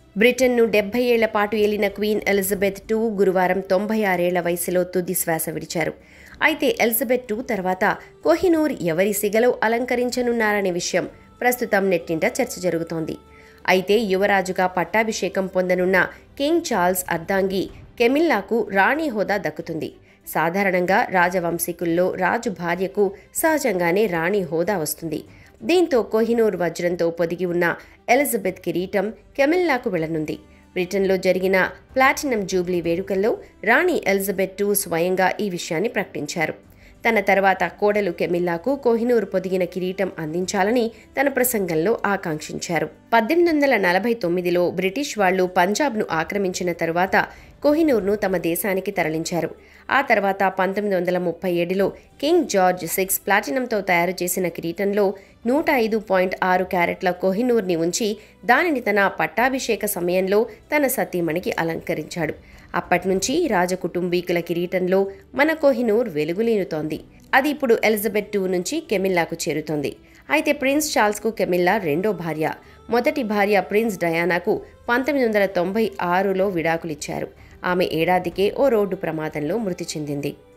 బ్రిటన్ను 70 ఏళ్ల పాటు ఏలిన క్వీన్ ఎలిజబెత్ II గురువారం 96 ఏళ్ల వయసులో తుది శ్వాస విడిచారు. అయితే ఎలిజబెత్ II తర్వాత కోహినూర్ ఎవరి సిగలో అలంకరించనున్నారనే విషయం ప్రస్తుతం నెట్టింట చర్చ జరుగుతోంది. అయితే యువరాజుగా పట్టాభిషేకం పొందనున్న కింగ్ చార్ల్స్ అర్ధాంగి కెమిల్లాకు రాణి హోదా దక్కుతుంది. సాధారణంగా రాజవంశీకుల్లో రాజు భార్యకు సహజంగానే రాణి హోదా వస్తుంది. దీంతో కోహినూర్ వజ్రంతో పొదిగి ఉన్న ఎలిజబెత్ కిరీటం కెమిల్లాకు వెళ్లనుంది. బ్రిటన్లో జరిగిన ప్లాటినం జూబ్లీ వేడుకల్లో రాణి ఎలిజబెత్ II స్వయంగా ఈ విషయాన్ని ప్రకటించారు. తన తర్వాత కోడలు కెమిల్లాకు కోహినూర్ పొదిగిన కిరీటం అందించాలని తన ప్రసంగంలో ఆకాంక్షించారు. 1849లో బ్రిటిష్ వాళ్లు పంజాబ్ను ఆక్రమించిన తరువాత కోహినూర్ను తమ దేశానికి తరలించారు. ఆ తర్వాత 1937లో కింగ్ జార్జ్ VI ప్లాటినంతో తయారు చేసిన కిరీటంలో 105.6 క్యారెట్ల కోహినూర్ని ఉంచి దానిని తన పట్టాభిషేక సమయంలో తన సతీమణికి అలంకరించాడు. అప్పట్నుంచి రాజకుటుంబీకుల కిరీటంలో మన కోహినూర్ వెలుగులీనుతోంది. అది ఇప్పుడు ఎలిజబెత్ II నుంచి కెమిల్లాకు చేరుతోంది. అయితే ప్రిన్స్ చార్ల్స్కు కెమిల్లా రెండో భార్య. మొదటి భార్య ప్రిన్స్ డయానాకు 1996లో విడాకులిచ్చారు. ఆమె ఏడాదికే ఓ రోడ్డు ప్రమాదంలో మృతి చెందింది.